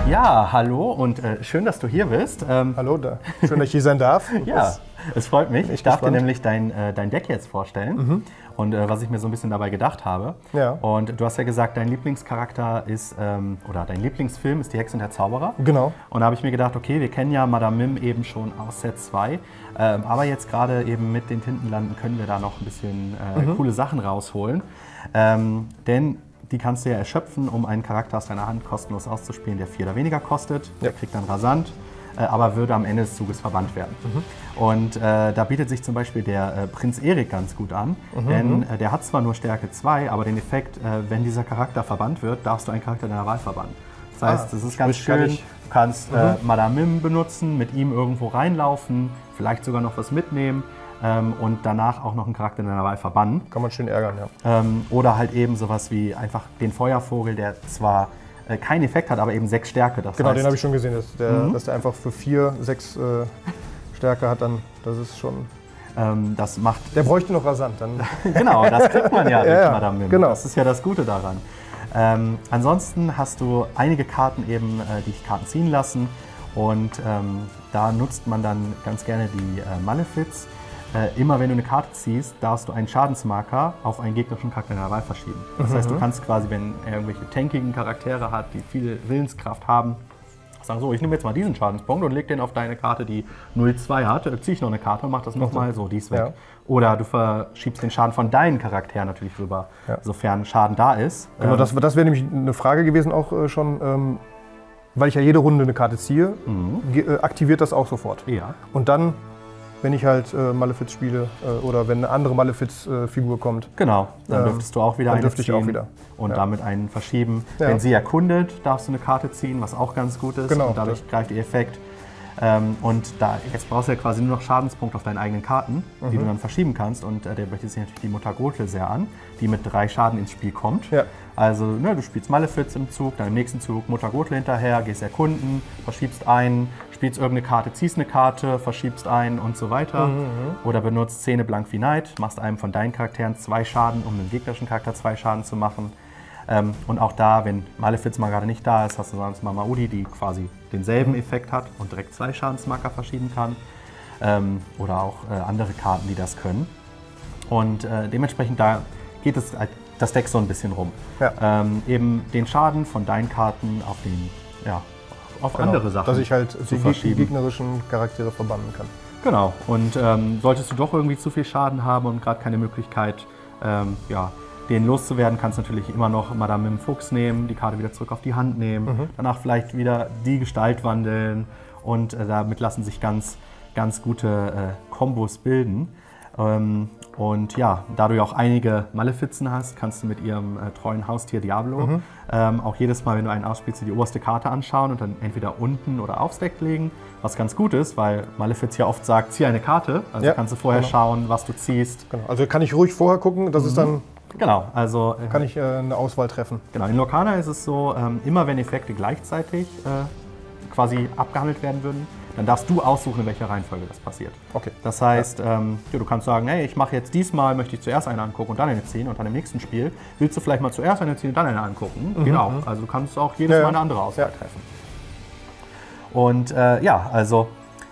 Ja, hallo und schön, dass du hier bist. Hallo, schön, dass ich hier sein darf. Ja, es freut mich. Ich darf dir nämlich dein Deck jetzt vorstellen und was ich mir so ein bisschen dabei gedacht habe. Ja. Und du hast ja gesagt, dein Lieblingscharakter ist, oder dein Lieblingsfilm ist Die Hexe und der Zauberer. Genau. Und da habe ich mir gedacht, okay, wir kennen ja Madame Mim eben schon aus Set 2, aber jetzt gerade eben mit den Tintenlanden können wir da noch ein bisschen coole Sachen rausholen. Denn die kannst du ja erschöpfen, um einen Charakter aus deiner Hand kostenlos auszuspielen, der 4 oder weniger kostet. Ja. Der kriegt dann rasant, aber würde am Ende des Zuges verbannt werden. Und da bietet sich zum Beispiel der Prinz Erik ganz gut an, denn der hat zwar nur Stärke 2, aber den Effekt, wenn dieser Charakter verbannt wird, darfst du einen Charakter deiner Wahl verbannen. Das heißt, das ist ganz schön, du kannst Madame Mim benutzen, mit ihm irgendwo reinlaufen, vielleicht sogar noch was mitnehmen. Und danach auch noch einen Charakter in deiner Wahl verbannen. Kann man schön ärgern, ja. Oder halt eben sowas wie einfach den Feuervogel, der zwar keinen Effekt hat, aber eben 6 Stärke. Das genau, heißt, den habe ich schon gesehen, dass der einfach für 4, 6 Stärke hat, dann das ist schon... das macht... Der bräuchte noch rasant. Dann Genau, das kriegt man ja durch Madame Mim. Genau. Das ist ja das Gute daran. Ansonsten hast du einige Karten eben, die dich Karten ziehen lassen. Und da nutzt man dann ganz gerne die Malefiz. Immer wenn du eine Karte ziehst, darfst du einen Schadensmarker auf einen gegnerischen Charakter deiner Wahl verschieben. Das heißt, du kannst quasi, wenn er irgendwelche tankigen Charaktere hat, die viel Willenskraft haben, sagen so, ich nehme jetzt mal diesen Schadenspunkt und leg den auf deine Karte, die 0,2 hat, ziehe ich noch eine Karte und mach das nochmal so, die ist weg. Ja. Oder du verschiebst den Schaden von deinen Charakteren natürlich rüber, sofern Schaden da ist. Genau, das wäre nämlich eine Frage gewesen auch schon, weil ich ja jede Runde eine Karte ziehe, aktiviert das auch sofort. Ja. Und dann, wenn ich halt Malefiz spiele oder wenn eine andere Malefiz-Figur kommt. Genau, dann dürftest du auch wieder eine ziehen auch wieder. Und damit einen verschieben. Ja. Wenn sie erkundet, darfst du eine Karte ziehen, was auch ganz gut ist. Genau, und dadurch greift ihr Effekt. Und jetzt brauchst du ja quasi nur noch Schadenspunkte auf deinen eigenen Karten, die du dann verschieben kannst. Und der bietet sich natürlich die Mutter Gothel sehr an, die mit 3 Schaden ins Spiel kommt. Ja. Also du spielst Malefiz im Zug, dann im nächsten Zug Mutter Gothel hinterher, gehst erkunden, verschiebst einen, spielst irgendeine Karte, ziehst eine Karte, verschiebst einen und so weiter. Oder benutzt Szene blank wie Neid, machst einem von deinen Charakteren 2 Schaden, um einem gegnerischen Charakter 2 Schaden zu machen. Und auch da, wenn Malefiz mal gerade nicht da ist, hast du sonst mal Maudi, die quasi denselben Effekt hat und direkt 2 Schadensmarker verschieben kann. Oder auch andere Karten, die das können. Und dementsprechend da geht es das Deck so ein bisschen rum. Ja. Eben den Schaden von deinen Karten auf andere Sachen. Dass ich halt die gegnerischen Charaktere verbannen kann. Genau. Und solltest du doch irgendwie zu viel Schaden haben und gerade keine Möglichkeit, den loszuwerden, kannst du natürlich immer noch Madame Mim Fuchs nehmen, die Karte wieder zurück auf die Hand nehmen, danach vielleicht wieder die Gestalt wandeln und damit lassen sich ganz gute Kombos bilden. Und ja, da du ja auch einige Malefizen hast, kannst du mit ihrem treuen Haustier Diablo auch jedes Mal, wenn du einen ausspielst, die oberste Karte anschauen und dann entweder unten oder aufs Deck legen, was ganz gut ist, weil Malefiz ja oft sagt, zieh eine Karte, also kannst du vorher schauen, was du ziehst. Genau. Also kann ich ruhig vorher gucken, das ist dann... Genau, also... Kann ich eine Auswahl treffen. Genau, in Lorcana ist es so, immer wenn Effekte gleichzeitig quasi abgehandelt werden würden, dann darfst du aussuchen, in welcher Reihenfolge das passiert. Okay. Das heißt, du kannst sagen, hey, ich mache jetzt diesmal, möchte ich zuerst eine angucken und dann eine ziehen und dann im nächsten Spiel willst du vielleicht mal zuerst eine ziehen und dann eine angucken. Geht auch. Also du kannst auch jedes Mal eine andere Auswahl treffen. Und also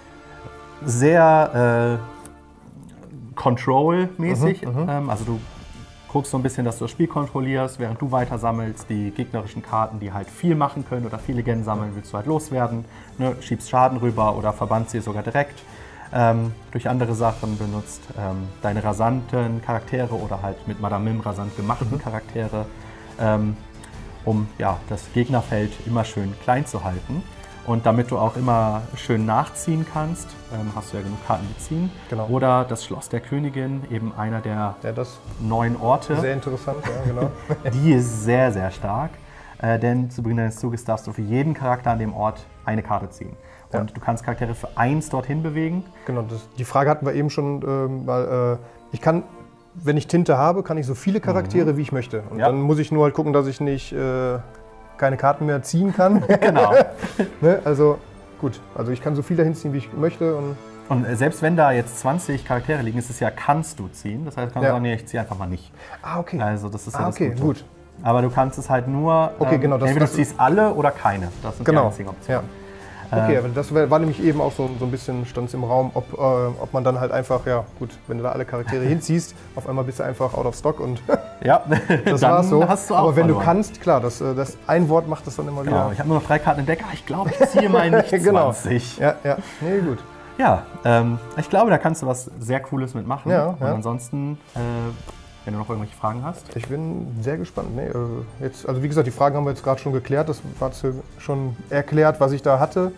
sehr Control-mäßig. Also du guckst so ein bisschen, dass du das Spiel kontrollierst, während du weiter sammelst. Die gegnerischen Karten, die halt viel machen können oder viele Gen sammeln, willst du halt loswerden. Ne? Schiebst Schaden rüber oder verbannst sie sogar direkt. Durch andere Sachen benutzt deine rasanten Charaktere oder halt mit Madame Mim rasant gemachten Charaktere, um das Gegnerfeld immer schön klein zu halten. Und damit du auch immer schön nachziehen kannst, hast du ja genug Karten, die ziehen. Genau. Oder das Schloss der Königin, eben einer der 9 Orte. Sehr interessant, ja, genau. Die ist sehr, sehr stark. Denn zu Beginn deines Zuges darfst du für jeden Charakter an dem Ort eine Karte ziehen. Und du kannst Charaktere für 1 dorthin bewegen. Genau, die Frage hatten wir eben schon mal. Ich kann, wenn ich Tinte habe, kann ich so viele Charaktere, wie ich möchte. Und dann muss ich nur halt gucken, dass ich nicht keine Karten mehr ziehen kann. Genau. Ne? Also gut, also ich kann so viel dahin ziehen, wie ich möchte. Und selbst wenn da jetzt 20 Charaktere liegen, ist es ja, kannst du ziehen. Das heißt, kannst du sagen, nee, ich ziehe einfach mal nicht. Ah, okay. Also das ist ja das okay, Gute. Gut. Aber du kannst es halt nur, okay, genau, entweder du ziehst alle oder keine. Das sind die einzigen Optionen. Ja. Okay, aber das war nämlich eben auch so ein bisschen, stand es im Raum, ob man dann halt einfach, ja gut, wenn du da alle Charaktere hinziehst, auf einmal bist du einfach out of stock und ja, das war's so. Hast du auch aber wenn verloren. du kannst, klar, das ein Wort macht das dann immer wieder. Ich habe nur noch 3 Karten im Deck, ich glaube, ich ziehe mal nicht 20. Genau. Ja, nee, gut. Ja, ich glaube, da kannst du was sehr Cooles mitmachen. Ja, und ansonsten, wenn du noch irgendwelche Fragen hast. Ich bin sehr gespannt. Nee, also wie gesagt, die Fragen haben wir jetzt gerade schon geklärt. Das war schon erklärt, was ich da hatte.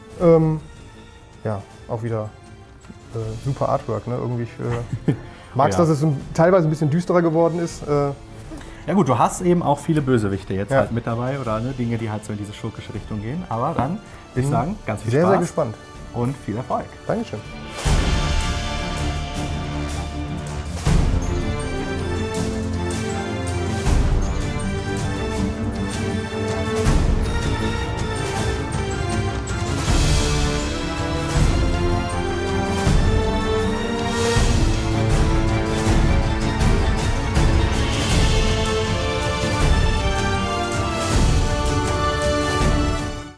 Ja, auch wieder super Artwork. Ne? Irgendwie magst dass es teilweise ein bisschen düsterer geworden ist. Ja gut, du hast eben auch viele Bösewichte jetzt halt mit dabei oder ne, Dinge, die halt so in diese schurkische Richtung gehen. Aber dann würde ich sagen, ganz viel Spaß. Sehr, sehr gespannt. Und viel Erfolg. Dankeschön.